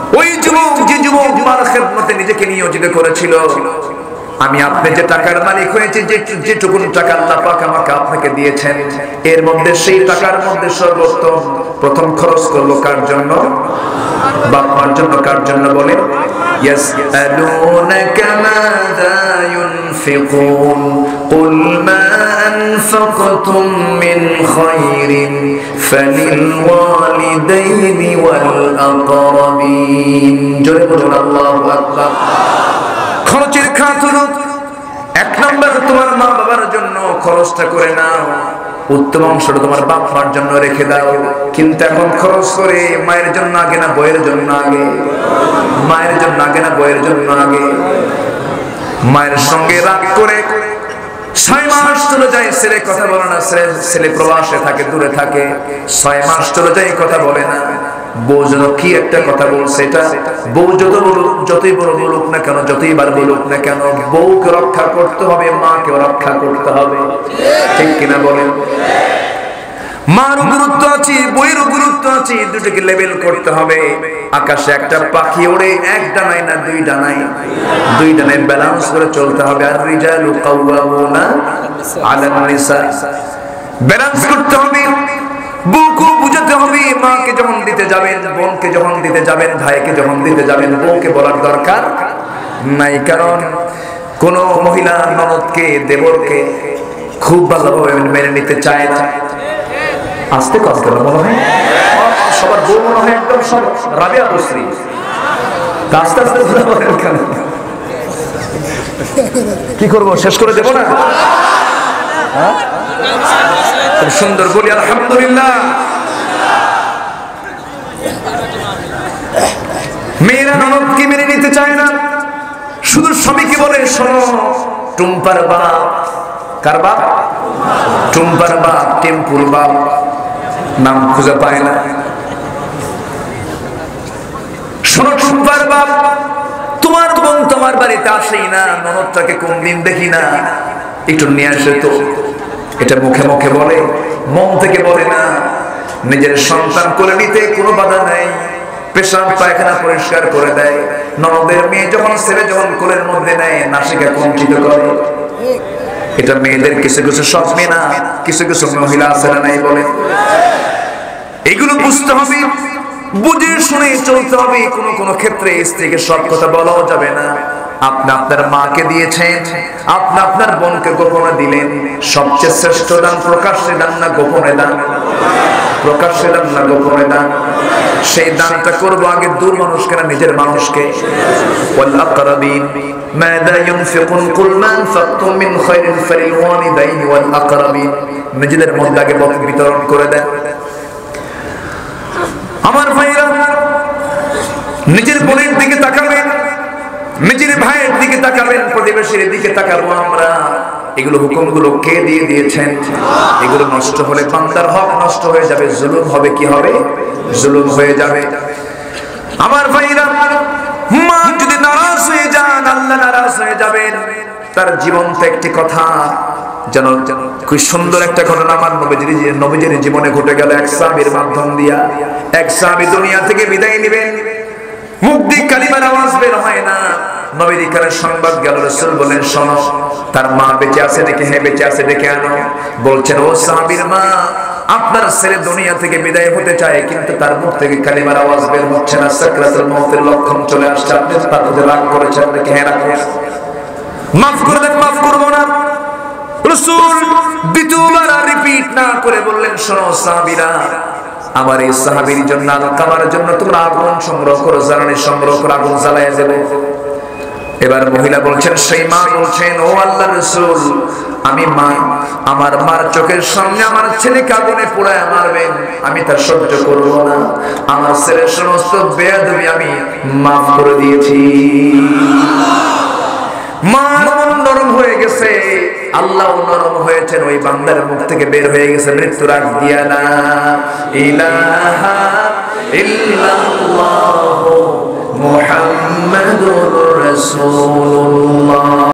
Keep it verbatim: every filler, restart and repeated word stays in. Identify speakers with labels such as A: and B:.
A: ওই যুবক যে যুবক মার খেদমতে নিজেকে নিয়োজিত করেছিল, আমি আপনি যে টাকার মালিক হয়েছে, যে যেটুকুন টাকা আল্লাহ পাক আমাকে আপনাকে দিয়েছেন, এর মধ্যে সেই টাকার মধ্যে সর্বোত্তম প্রথম খরচ করব কার জন্য? বাপ মার জন্য। কার জন্য বলেন? ইয়াসআলুনাকা মাযা ইউনফিকুন কুল মা আনফাকতুম মিন খায়রিন ফালিল ওয়ালিদাইনি ওয়াল আকরাবিন। জোরে বলুন আল্লাহু আকবার। খরচের খাতুন এক নম্বর তোমার মা বাবার জন্য খরচটা করে নাও, উত্তম অংশটা তোমার বাপ মার জন্য রেখে দাও। কিন্তু এখন খরচ করে মায়ের জন্য আগে না বইয়ের জন্য আগে? মায়ের জন্য আগে না বইয়ের জন্য আগে? মায়ের সঙ্গে রাগ করে ছয় মাস চলে যায়, ছেলে কথা বলে না, ছেলে প্রবাসে থাকে, দূরে থাকে, ছয় মাস চলে যায় কথা বলে না। বউ যেন কি একটা কথা বলছে, এটা বউ যত বলুক, যতই বড় বলুক না কেন, যতই বার বলুক না কেন, বউকে রক্ষা করতে হবে, মাকে রক্ষা করতে হবে। ঠিক কিনা বলেন? মার গুরুত্ব আছে, বইয়ের গুরুত্ব আছে, দুটোকে লেভেল করতে হবে। আকাশে একটা পাখি ওড়ে এক ডানায় না দুই ডানায়, দুই ডানায় ব্যালেন্স করে চলতে হবে। আর রিজালু কাওয়ামুনা আলান নিসা, ব্যালেন্স করতে হবে। বউকে বুঝাতে হবে, মাকে যখন দিতে যাবেন, বোনকে যখন দিতে যাবেন, ভাইকে যখন দিতে যাবেন, বউকে বলার দরকার নাই। কারণ কোন মহিলা ননদকে, দেবরকে খুব ভালোভাবে মেনে নিতে চায় না। আস্তে কথা মনে হয় সবার বউ মনে হয় একদম সব রাবিয়া বসরি, আস্তে আস্তে বলেন কেন? কি করবো, শেষ করে দেবো না? খুব সুন্দর বলি আলহামদুলিল্লাহ। মেয়েরা ননদকে মেনে নিতে চায় না, শুধু স্বামীকে বলে শোনো টুম্পার বাপ। কার বাপ? টুম্পার বাপ, টেম্পুর বাপ, নাম খুঁজে পায় না। শোনো টুম্পার বাপ, তোমার বোন তোমার বাড়িতে আসেই না, ননদটাকে কোনদিন দেখি না, একটু নিয়ে আসে তো। এটা মুখে মুখে বলে, মন থেকে বলে না। নিজের সন্তান কোলে নিতে কোনো বাধা নাই, পেশাব পায়খানা পরিষ্কার করে দেয়। ননদের মেয়ে যখন ছেলে যখন কোলের মধ্যে নেয়, নাসিকা কুঞ্চিত করে। এটা মেয়েদের কিছু কিছু স্বপ্নে না, কিছু কিছু মহিলা আছে না নাই বলে। এগুলো বুঝতে হবে, বুঝে শুনে চলতে হবে। কোনো কোনো ক্ষেত্রে স্ত্রীকে সব কথা বলাও যাবে না। আপনি আপনার মাকে দিয়েছেন, আপনি আপনার বোনকে গোপনে দিলেন। সবচেয়ে শ্রেষ্ঠ দান প্রকাশ্যে দান না গোপনে দান? প্রকাশ্যে দান না গোপনে দান? সেই দানটা করবো আগে দূর মানুষকে না নিজের মানুষকে। ওয়াল আকরাবিন মাযা ইউনফিকুন কুল মা আনফাকতুম মিন খায়রিন ফালিল ওয়ালিদাইনি ওয়াল আকরাবিন। নিজেদের মধ্যে আগে বিতরণ করে দেন। আমার ভাইরা, নিজের বোনের দিকে তাকাবেন, নিজের ভাইয়ের দিকে তাকাবেন, প্রতিবেশীর দিকে তাকাবো আমরা। এগুলো হুকুমগুলো কে দিয়ে দিয়েছেন? এগুলো নষ্ট হলে বান্দার হক নষ্ট হয়ে যাবে, জুলুম হবে। কি হবে? জুলুম হয়ে যাবে। আমার ভাইরা, মা যদি নারাজ হয়ে যান, আল্লাহ নারাজ হয়ে যাবেন। তার জীবনটা একটি কথা যেন খুব সুন্দর একটা ঘটনা আমার নবীজির নবীজির জীবনে ঘটে গেল এক সাহাবীর মাধ্যম দিয়া। এক সাহাবী দুনিয়া থেকে বিদায় নেবেন, মুখ দিয়ে কালিমার আওয়াজ বের হয় না। নবীর কাছে সংবাদ গেল, রাসূল বলেন শোনো, তার মা বেঁচে আছে নাকি? হ্যাঁ বেঁচে আছে, ডেকে আনো। বলছেন ও সাহাবীর মা, আপনার ছেলে দুনিয়া থেকে বিদায় হতে চায়, কিন্তু তার মুখ থেকে কালিমার আওয়াজ বের হচ্ছে না, সাকরাতুল মউতের লক্ষণ চলে আসছে। আপনি তার প্রতি রাগ করেছেন নাকি? হ্যাঁ রাগ করেছেন। মাফ করে দেন, মাফ করব না। রাসূল দ্বিতীয়বার রিপিট না করে বললেন শোনো সাহাবীরা, আমার এই সাহাবীর জন্য, আলকামার জন্য তোমরা আগুন সংগ্রহ করো, জ্বালানি সংগ্রহ করো, আগুন জ্বালায় দেবে। এবার মহিলা বলছেন, সেই মা বলছেন ও আল্লাহর রাসূল, আমি মা, আমার মার চোখের সামনে আমার ছেলেকে আগুনে পোড়ায় মারবেন, আমি তা সহ্য করব না। আমার ছেলের সমস্ত বেয়াদবি আমি মাফ করে দিয়েছি। মা নরম হয়ে গেছে, আল্লাহ নরম হয়েছেন, ওই বান্দার মুখ থেকে বের হয়ে গেছে মৃত্যুর আগ দিয়া লা ইলাহা ইল্লাল্লাহু মুহাম্মাদুর রাসূলুল্লাহ।